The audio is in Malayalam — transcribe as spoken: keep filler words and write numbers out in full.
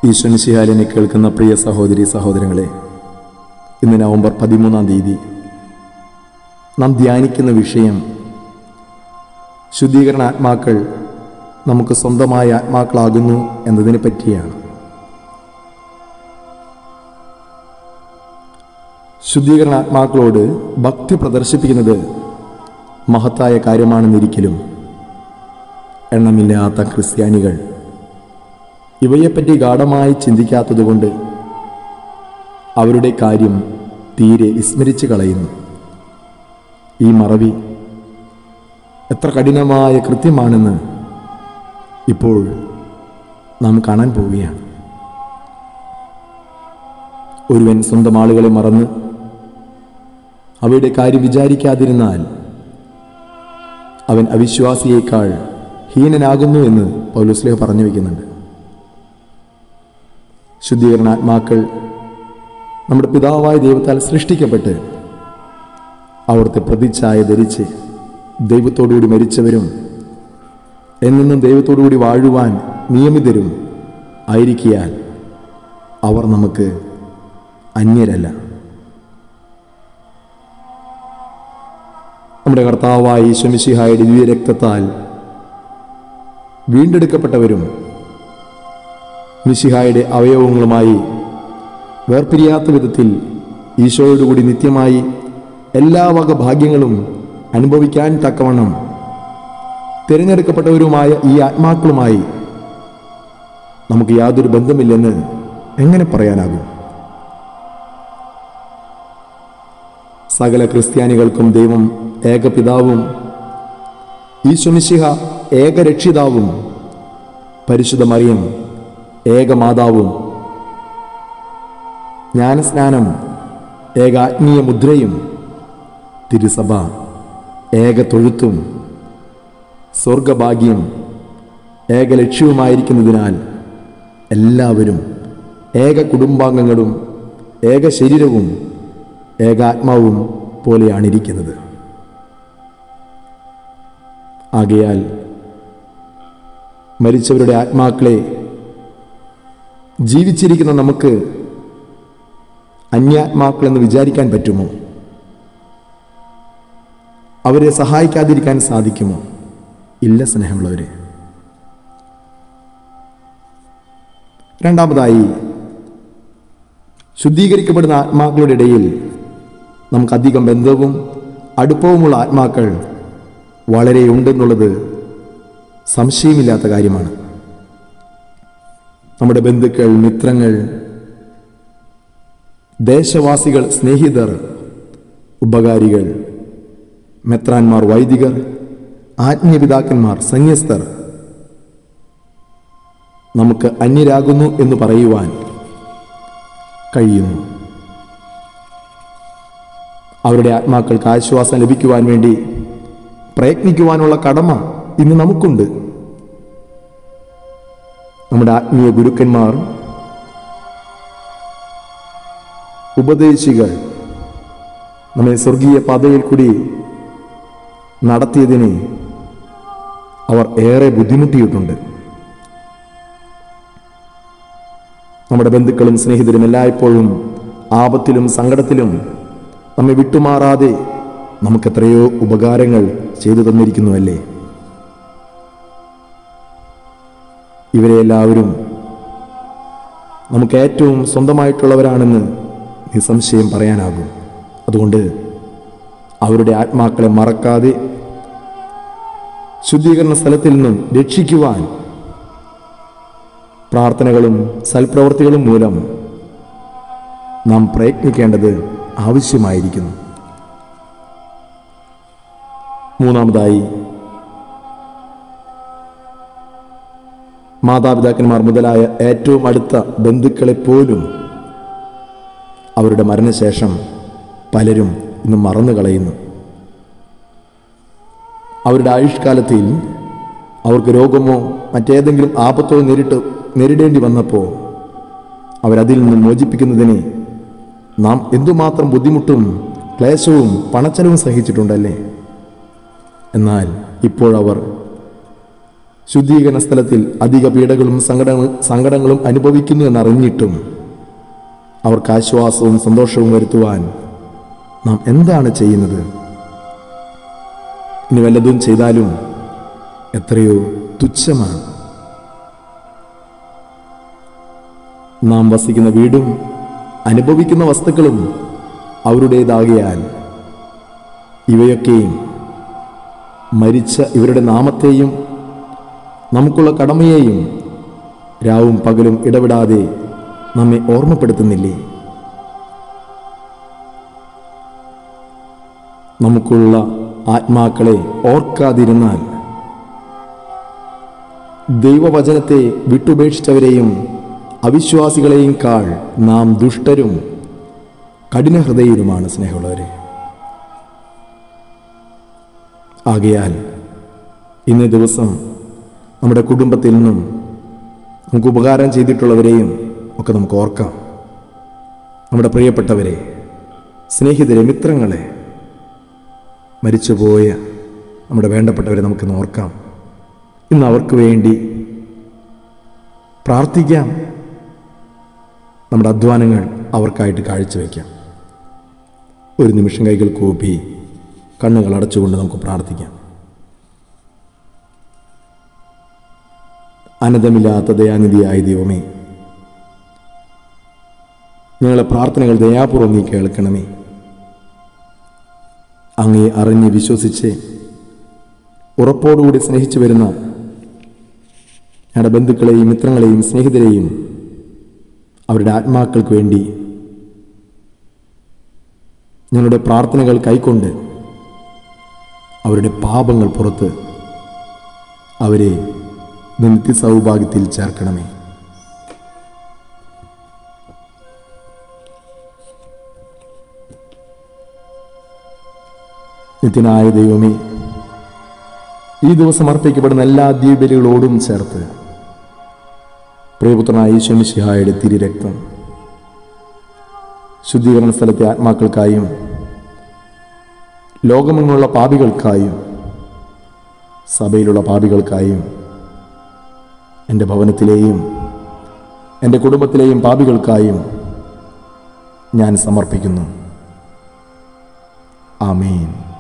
ഈശോ മിശിഹായിനെ കേൾക്കുന്ന പ്രിയ സഹോദരി സഹോദരങ്ങളെ, ഇന്ന് നവംബർ പതിമൂന്നാം തീയതി നാം ധ്യാനിക്കുന്ന വിഷയം ശുദ്ധീകരണ ആത്മാക്കൾ നമുക്ക് സ്വന്തമായ ആത്മാക്കളാകുന്നു എന്നതിനെ പറ്റിയാണ്. ശുദ്ധീകരണ ആത്മാക്കളോട് ഭക്തി പ്രദർശിപ്പിക്കുന്നത് മഹത്തായ കാര്യമാണെന്നിരിക്കലും എണ്ണമില്ലാത്ത ക്രിസ്ത്യാനികൾ ഇവയെപ്പറ്റി ഗാഢമായി ചിന്തിക്കാത്തതുകൊണ്ട് അവരുടെ കാര്യം തീരെ വിസ്മരിച്ചു കളയുന്നു. ഈ മറവി എത്ര കഠിനമായ കൃത്യമാണെന്ന് ഇപ്പോൾ നാം കാണാൻ പോവുകയാണ്. ഒരുവൻ സ്വന്തം ആളുകളെ മറന്ന് അവയുടെ കാര്യം വിചാരിക്കാതിരുന്നാൽ അവൻ അവിശ്വാസിയേക്കാൾ ഹീനനാകുന്നു എന്ന് പൗലോസ്ലേഹ പറഞ്ഞു വയ്ക്കുന്നുണ്ട്. ശുദ്ധീകരണാത്മാക്കൾ നമ്മുടെ പിതാവായ ദൈവത്താൽ സൃഷ്ടിക്കപ്പെട്ട് അവിടുത്തെ പ്രതിച്ഛായ ധരിച്ച് ദൈവത്തോടുകൂടി മരിച്ചവരും എന്നെന്നും ദൈവത്തോടുകൂടി വാഴുവാൻ നിയമിതരും ആയിരിക്കാൻ അവർ നമുക്ക് അന്യരല്ല. നമ്മുടെ കർത്താവായ ഈശോ മിശിഹായുടെ ദിവ്യരക്തത്താൽ വീണ്ടെടുക്കപ്പെട്ടവരും മിശിഹായുടെ അവയവങ്ങളുമായി വേർപിരിയാത്ത വിധത്തിൽ ഈശോയോടുകൂടി നിത്യമായി എല്ലാ വക ഭാഗ്യങ്ങളും അനുഭവിക്കാൻ തക്കവണ്ണം തിരഞ്ഞെടുക്കപ്പെട്ടവരുമായ ഈ ആത്മാക്കളുമായി നമുക്ക് യാതൊരു ബന്ധമില്ലെന്ന് എങ്ങനെ പറയാനാകും? സകല ക്രിസ്ത്യാനികൾക്കും ദൈവം ഏകപിതാവും ഈശോ മിശിഹ ഏകരക്ഷിതാവും പരിശുദ്ധ മറിയം ഏകമാതാവും ജ്ഞാനസ്നാനം ഏകാത്മീയ മുദ്രയും തിരുസഭ ഏക തൊഴുത്തും സ്വർഗഭാഗ്യം ഏകലക്ഷ്യവുമായിരിക്കുന്നതിനാൽ എല്ലാവരും ഏക കുടുംബാംഗങ്ങളും ഏക ശരീരവും ഏകാത്മാവും പോലെയാണിരിക്കുന്നത്. ആകയാൽ മരിച്ചവരുടെ ആത്മാക്കളെ ജീവിച്ചിരിക്കുന്ന നമുക്ക് അന്യാത്മാക്കളെന്ന് വിചാരിക്കാൻ പറ്റുമോ? അവരെ സഹായിക്കാതിരിക്കാൻ സാധിക്കുമോ? ഇല്ല സ്നേഹമുള്ളവരെ. രണ്ടാമതായി, ശുദ്ധീകരിക്കപ്പെടുന്ന ആത്മാക്കളുടെ ഇടയിൽ നമുക്കധികം ബന്ധവും അടുപ്പവുമുള്ള ആത്മാക്കൾ വളരെ ഉണ്ടെന്നുള്ളത് സംശയമില്ലാത്ത കാര്യമാണ്. നമ്മുടെ ബന്ധുക്കൾ, മിത്രങ്ങൾ, ദേശവാസികൾ, സ്നേഹിതർ, ഉപകാരികൾ, മെത്രാന്മാർ, വൈദികർ, ആത്മീയ പിതാക്കന്മാർ, സന്യസ്തർ നമുക്ക് അന്യരാകുന്നു എന്ന് പറയുവാൻ കഴിയുന്നു. അവരുടെ ആത്മാക്കൾക്ക് ആശ്വാസം ലഭിക്കുവാൻ വേണ്ടി പ്രയത്നിക്കുവാനുള്ള കടമ ഇന്ന് നമുക്കുണ്ട്. നമ്മുടെ ആത്മീയ ഗുരുക്കന്മാർ, ഉപദേശികൾ നമ്മെ സ്വർഗീയ പാതയിൽ കൂടി നടത്തിയതിന് അവർ ഏറെ ബുദ്ധിമുട്ടിയിട്ടുണ്ട്. നമ്മുടെ ബന്ധുക്കളും സ്നേഹിതരും എല്ലായ്പ്പോഴും ആപത്തിലും സങ്കടത്തിലും നമ്മെ വിട്ടുമാറാതെ നമുക്കെത്രയോ ഉപകാരങ്ങൾ ചെയ്തു തന്നിരിക്കുന്നുവല്ലേ. ഇവരെ എല്ലാവരും നമുക്ക് ഏറ്റവും സ്വന്തമായിട്ടുള്ളവരാണെന്ന് നിസ്സംശയം പറയാനാകും. അതുകൊണ്ട് അവരുടെ ആത്മാക്കളെ മറക്കാതെ ശുദ്ധീകരണ സ്ഥലത്തിൽ നിന്നും രക്ഷിക്കുവാൻ പ്രാർത്ഥനകളും സൽപ്രവൃത്തികളും മൂലം നാം പ്രയത്നിക്കേണ്ടത് ആവശ്യമായിരിക്കുന്നു. മൂന്നാമതായി, മാതാപിതാക്കന്മാർ മുതലായ ഏറ്റവും അടുത്ത ബന്ധുക്കളെപ്പോലും അവരുടെ മരണശേഷം പലരും ഇന്ന് മറന്നു കളയുന്നു. അവരുടെ ആയുഷ്കാലത്തിൽ അവർക്ക് രോഗമോ മറ്റേതെങ്കിലും ആപത്തോ നേരിട്ട് നേരിടേണ്ടി വന്നപ്പോൾ അവരതിൽ നിന്ന് മോചിപ്പിക്കുന്നതിന് നാം എന്തുമാത്രം ബുദ്ധിമുട്ടും ക്ലേശവും പണച്ചെലവും സഹിച്ചിട്ടുണ്ടല്ലേ. എന്നാൽ ഇപ്പോഴവർ ശുദ്ധീകരണ സ്ഥലത്തിൽ അധിക പീഡകളും സങ്കടങ്ങൾ സങ്കടങ്ങളും അനുഭവിക്കുന്നു എന്നറിഞ്ഞിട്ടും അവർക്ക് ആശ്വാസവും സന്തോഷവും വരുത്തുവാൻ നാം എന്താണ് ചെയ്യുന്നത്? ഇനി വല്ലതും ചെയ്താലും എത്രയോ തുച്ഛമാണ്. നാം വസിക്കുന്ന വീടും അനുഭവിക്കുന്ന വസ്തുക്കളും അവരുടേതാകിയാൽ ഇവയൊക്കെയും മരിച്ച ഇവരുടെ നാമത്തെയും നമുക്കുള്ള കടമയെയും രാവും പകലും ഇടപെടാതെ നമ്മെ ഓർമ്മപ്പെടുത്തുന്നില്ലേ? നമുക്കുള്ള ആത്മാക്കളെ ഓർക്കാതിരുന്നാൽ ദൈവവചനത്തെ വിട്ടുപേക്ഷിച്ചവരെയും അവിശ്വാസികളെയും കാൾ നാം ദുഷ്ടരും കഠിനഹൃദയരുമാണ് സ്നേഹമുള്ളവരെ. ആകയാൽ ഇന്നേ ദിവസം നമ്മുടെ കുടുംബത്തിൽ നിന്നും നമുക്ക് ഉപകാരം ചെയ്തിട്ടുള്ളവരെയും ഒക്കെ നമുക്ക് ഓർക്കാം. നമ്മുടെ പ്രിയപ്പെട്ടവരെ, സ്നേഹിതരെ, മിത്രങ്ങളെ, മരിച്ചുപോയ നമ്മുടെ വേണ്ടപ്പെട്ടവരെ നമുക്കിന്ന് ഓർക്കാം. ഇന്ന് അവർക്ക് വേണ്ടി പ്രാർത്ഥിക്കാം. നമ്മുടെ അധ്വാനങ്ങൾ അവർക്കായിട്ട് കാഴ്ചവെക്കാം. ഒരു നിമിഷം കൈകൾ കൂപ്പി കണ്ണുകൾ അടച്ചുകൊണ്ട് നമുക്ക് പ്രാർത്ഥിക്കാം. അനന്തമില്ലാത്ത ദയാനിധിയായ ദൈവമേ, ഞങ്ങളെ പ്രാർത്ഥനകൾ ദയാപൂർവ്വം നീ കേൾക്കണമേ. അങ്ങയെ അറിഞ്ഞ് വിശ്വസിച്ച് ഉറപ്പോടുകൂടി സ്നേഹിച്ചു വരുന്ന ഞങ്ങളുടെ ബന്ധുക്കളെയും മിത്രങ്ങളെയും സ്നേഹിതരെയും അവരുടെ ആത്മാക്കൾക്ക് വേണ്ടി ഞങ്ങളുടെ പ്രാർത്ഥനകൾ കൈക്കൊണ്ട് അവരുടെ പാപങ്ങൾ പുറത്ത് അവരെ നിത്യ സൗഭാഗ്യത്തിൽ ചേർക്കണമേ. നിത്യനായ ദൈവമേ, ഈ ദിവസം അർപ്പിക്കപ്പെടുന്ന എല്ലാ ദിവ്യബലികളോടും ചേർത്ത് പ്രിയപുത്രനായ ഈശോ മിശിഹായുടെ തിരുരക്തം ശുദ്ധീകരണ സ്ഥലത്തെ ആത്മാക്കൾക്കായും ലോകമെങ്ങുള്ള പാപികൾക്കായും സഭയിലുള്ള പാപികൾക്കായും എൻ്റെ ഭവനത്തിലെയും എൻ്റെ കുടുംബത്തിലെയും പാപികൾക്കായും ഞാൻ സമർപ്പിക്കുന്നു. ആമേൻ.